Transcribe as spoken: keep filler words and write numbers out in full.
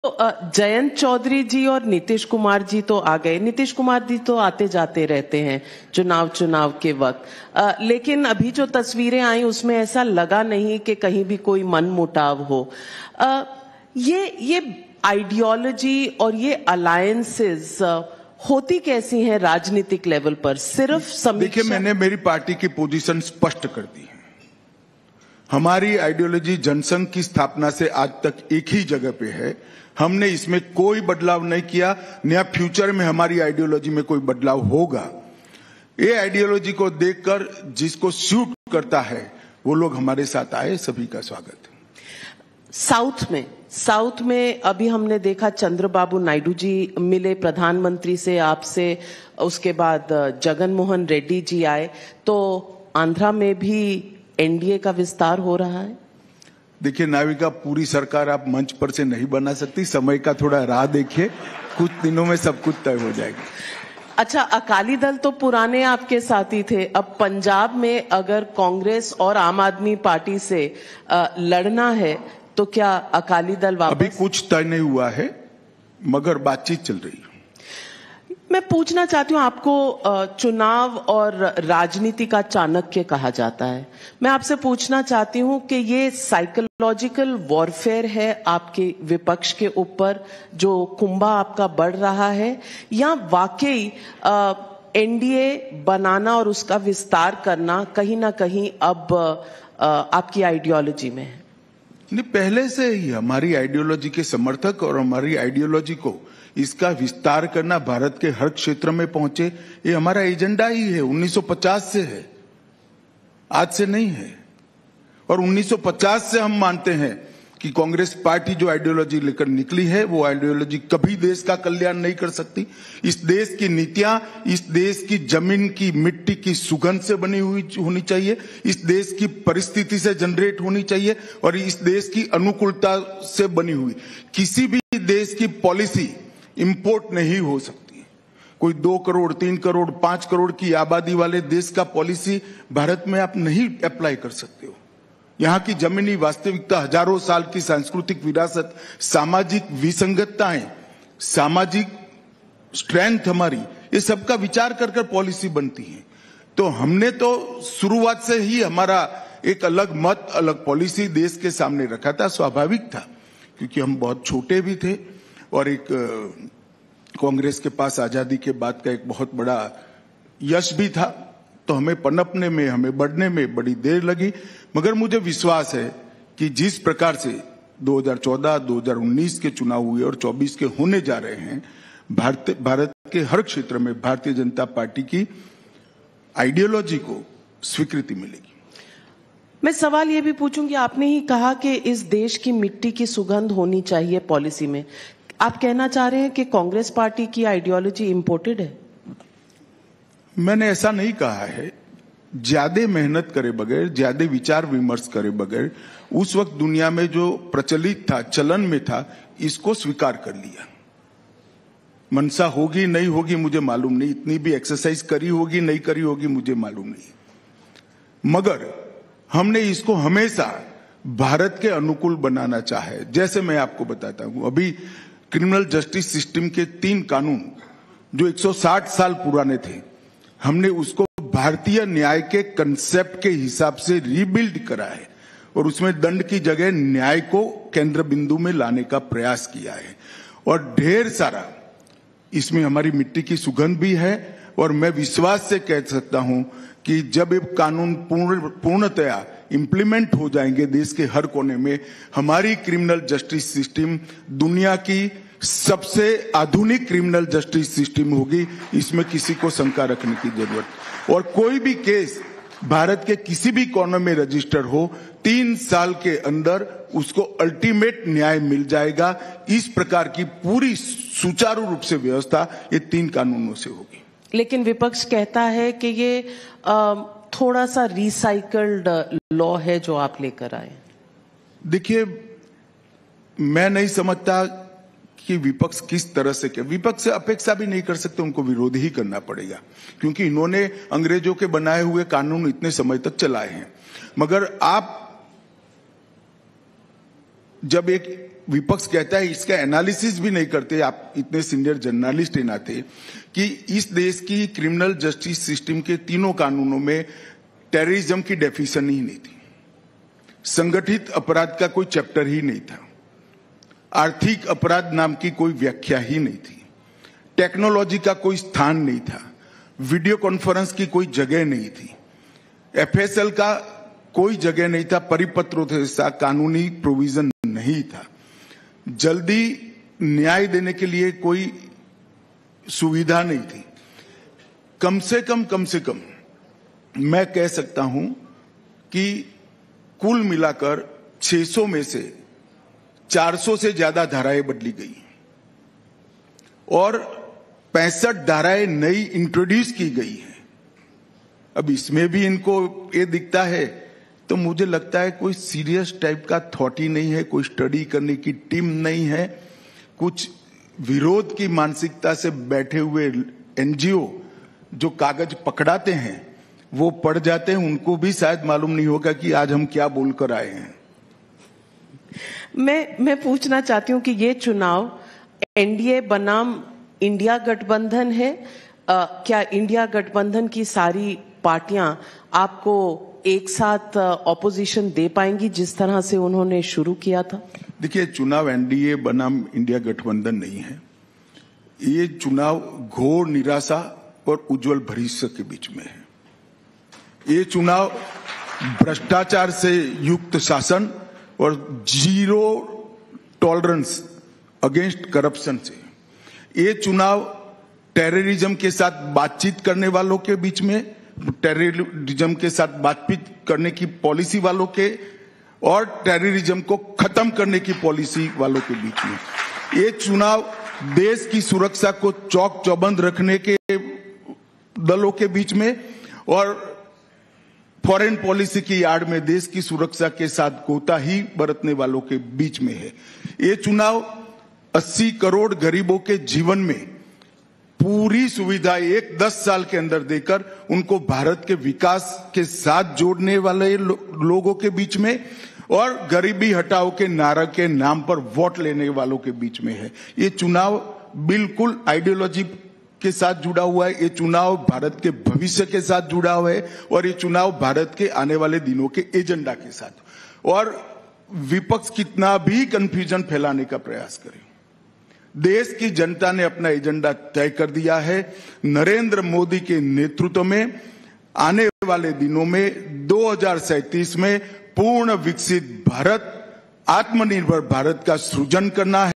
जयंत चौधरी जी और नीतीश कुमार जी तो आ गए। नीतीश कुमार जी तो आते जाते रहते हैं चुनाव चुनाव के वक्त, आ, लेकिन अभी जो तस्वीरें आई उसमें ऐसा लगा नहीं कि कहीं भी कोई मनमुटाव हो। आ, ये ये आइडियोलॉजी और ये अलायंसेस होती कैसी हैं राजनीतिक लेवल पर? सिर्फ समीक्षा। देखिए, मैंने मेरी पार्टी की पोजीशन स्पष्ट कर दी है। हमारी आइडियोलॉजी जनसंघ की स्थापना से आज तक एक ही जगह पे है। हमने इसमें कोई बदलाव नहीं किया, नया फ्यूचर में हमारी आइडियोलॉजी में कोई बदलाव होगा। ये आइडियोलॉजी को देखकर जिसको सूट करता है वो लोग हमारे साथ आए, सभी का स्वागत है। साउथ में साउथ में अभी हमने देखा चंद्रबाबू नायडू जी मिले प्रधानमंत्री से, आपसे, उसके बाद जगन मोहन रेड्डी जी आए, तो आंध्रा में भी एनडीए का विस्तार हो रहा है। देखिए नाविका, पूरी सरकार आप मंच पर से नहीं बना सकती, समय का थोड़ा राह देखिए, कुछ दिनों में सब कुछ तय हो जाएगा। अच्छा, अकाली दल तो पुराने आपके साथी थे, अब पंजाब में अगर कांग्रेस और आम आदमी पार्टी से लड़ना है तो क्या अकाली दल वापस? अभी कुछ तय नहीं हुआ है, मगर बातचीत चल रही है। मैं पूछना चाहती हूँ, आपको चुनाव और राजनीति का चाणक्य कहा जाता है। मैं आपसे पूछना चाहती हूँ कि ये साइकोलॉजिकल वॉरफेयर है आपके विपक्ष के ऊपर, जो कुंभा आपका बढ़ रहा है, या वाकई एनडीए बनाना और उसका विस्तार करना कहीं ना कहीं अब आ, आपकी आइडियोलॉजी में है? नहीं, पहले से ही हमारी आइडियोलॉजी के समर्थक और हमारी आइडियोलॉजी को इसका विस्तार करना, भारत के हर क्षेत्र में पहुंचे, ये हमारा एजेंडा ही है। उन्नीस सौ पचास से है, आज से नहीं है। और उन्नीस सौ पचास से हम मानते हैं कि कांग्रेस पार्टी जो आइडियोलॉजी लेकर निकली है वो आइडियोलॉजी कभी देश का कल्याण नहीं कर सकती। इस देश की नीतियां इस देश की जमीन की मिट्टी की सुगंध से बनी हुई होनी चाहिए, इस देश की परिस्थिति से जनरेट होनी चाहिए और इस देश की अनुकूलता से बनी हुई। किसी भी देश की पॉलिसी इंपोर्ट नहीं हो सकती। कोई दो करोड़ तीन करोड़ पांच करोड़ की आबादी वाले देश का पॉलिसी भारत में आप नहीं अप्लाई कर सकते हो। यहाँ की जमीनी वास्तविकता, हजारों साल की सांस्कृतिक विरासत, सामाजिक विसंगतताएं, सामाजिक स्ट्रेंथ हमारी, ये सबका विचार कर कर पॉलिसी बनती है। तो हमने तो शुरुआत से ही हमारा एक अलग मत, अलग पॉलिसी देश के सामने रखा था। स्वाभाविक था, क्योंकि हम बहुत छोटे भी थे और एक कांग्रेस के पास आजादी के बाद का एक बहुत बड़ा यश भी था, तो हमें पनपने में, हमें बढ़ने में बड़ी देर लगी। मगर मुझे विश्वास है कि जिस प्रकार से दो हज़ार चौदह, दो हज़ार उन्नीस के चुनाव हुए और चौबीस के होने जा रहे हैं, भारत भारत के हर क्षेत्र में भारतीय जनता पार्टी की आइडियोलॉजी को स्वीकृति मिलेगी। मैं सवाल ये भी पूछूंगी, आपने ही कहा कि इस देश की मिट्टी की सुगंध होनी चाहिए पॉलिसी में। आप कहना चाह रहे हैं कि कांग्रेस पार्टी की आइडियोलॉजी इंपोर्टेड है? मैंने ऐसा नहीं कहा है। ज्यादा मेहनत करे बगैर, ज्यादा विचार विमर्श करे बगैर उस वक्त दुनिया में जो प्रचलित था, चलन में था, इसको स्वीकार कर लिया। मनसा होगी नहीं होगी मुझे मालूम नहीं, इतनी भी एक्सरसाइज करी होगी नहीं करी होगी मुझे मालूम नहीं, मगर हमने इसको हमेशा भारत के अनुकूल बनाना चाहे। जैसे मैं आपको बताता हूं, अभी क्रिमिनल जस्टिस सिस्टम के तीन कानून जो एक सौ साठ साल पुराने थे, हमने उसको भारतीय न्याय के कंसेप्ट के हिसाब से रीबिल्ड करा है और उसमें दंड की जगह न्याय को केंद्र बिंदु में लाने का प्रयास किया है। और ढेर सारा इसमें हमारी मिट्टी की सुगंध भी है। और मैं विश्वास से कह सकता हूं कि जब ये कानून पूर्ण पूर्णतया इंप्लीमेंट हो जाएंगे देश के हर कोने में, हमारी क्रिमिनल जस्टिस सिस्टम दुनिया की सबसे आधुनिक क्रिमिनल जस्टिस सिस्टम होगी। इसमें किसी को शंका रखने की जरूरत। और कोई भी केस भारत के किसी भी कोने में रजिस्टर हो, तीन साल के अंदर उसको अल्टीमेट न्याय मिल जाएगा। इस प्रकार की पूरी सुचारू रूप से व्यवस्था ये तीन कानूनों से होगी। लेकिन विपक्ष कहता है कि ये आ, थोड़ा सा रिसाइकल्ड लॉ है जो आप लेकर आए। देखिए, मैं नहीं समझता कि विपक्ष किस तरह से, क्या विपक्ष से अपेक्षा भी नहीं कर सकते, उनको विरोध ही करना पड़ेगा, क्योंकि इन्होंने अंग्रेजों के बनाए हुए कानून इतने समय तक चलाए हैं। मगर आप जब एक विपक्ष कहता है, इसका एनालिसिस भी नहीं करते आप इतने सीनियर जर्नलिस्ट के नाते, कि इस देश की क्रिमिनल जस्टिस सिस्टम के तीनों कानूनों में टेररिज्म की डेफिनेशन ही नहीं थी, संगठित अपराध का कोई चैप्टर ही नहीं था, आर्थिक अपराध नाम की कोई व्याख्या ही नहीं थी, टेक्नोलॉजी का कोई स्थान नहीं था, वीडियो कॉन्फ्रेंस की कोई जगह नहीं थी, एफएसएल का कोई जगह नहीं था, परिपत्रों जैसा कानूनी प्रोविजन नहीं था, जल्दी न्याय देने के लिए कोई सुविधा नहीं थी। कम से कम कम से कम मैं कह सकता हूं कि कुल मिलाकर छह सौ में से चार सौ से ज्यादा धाराएं बदली गई और पैंसठ धाराएं नई इंट्रोड्यूस की गई है। अब इसमें भी इनको ये दिखता है तो मुझे लगता है कोई सीरियस टाइप का थॉट ही नहीं है, कोई स्टडी करने की टीम नहीं है, कुछ विरोध की मानसिकता से बैठे हुए एनजीओ जो कागज पकड़ाते हैं वो पढ़ जाते हैं, उनको भी शायद मालूम नहीं होगा कि आज हम क्या बोलकर आए हैं। मैं मैं पूछना चाहती हूं कि ये चुनाव एनडीए बनाम इंडिया गठबंधन है। आ, क्या इंडिया गठबंधन की सारी पार्टियां आपको एक साथ ऑपोजिशन दे पाएंगी जिस तरह से उन्होंने शुरू किया था? देखिए, चुनाव एनडीए बनाम इंडिया गठबंधन नहीं है, ये चुनाव घोर निराशा और उज्जवल भविष्य के बीच में है। ये चुनाव भ्रष्टाचार से युक्त शासन और जीरो टॉलरेंस अगेंस्ट करप्शन से, ये चुनाव टेररिज्म के साथ बातचीत करने वालों के बीच में, टेररिज्म के साथ बातचीत करने की पॉलिसी वालों के और टेररिज्म को खत्म करने की पॉलिसी वालों के बीच में। ये चुनाव देश की सुरक्षा को चौक चौबंद रखने के दलों के बीच में और फॉरेन पॉलिसी की आड़ में देश की सुरक्षा के साथ कोताही बरतने वालों के बीच में है। ये चुनाव अस्सी करोड़ गरीबों के जीवन में पूरी सुविधा एक दस साल के अंदर देकर उनको भारत के विकास के साथ जोड़ने वाले लो, लोगों के बीच में और गरीबी हटाओ के नारा के नाम पर वोट लेने वालों के बीच में है। ये चुनाव बिल्कुल आइडियोलॉजी के साथ जुड़ा हुआ है, ये चुनाव भारत के भविष्य के साथ जुड़ा हुआ है और ये चुनाव भारत के आने वाले दिनों के एजेंडा के साथ। और विपक्ष कितना भी कंफ्यूजन फैलाने का प्रयास करे, देश की जनता ने अपना एजेंडा तय कर दिया है। नरेंद्र मोदी के नेतृत्व में आने वाले दिनों में दो हजार सैंतीस में पूर्ण विकसित भारत, आत्मनिर्भर भारत का सृजन करना है।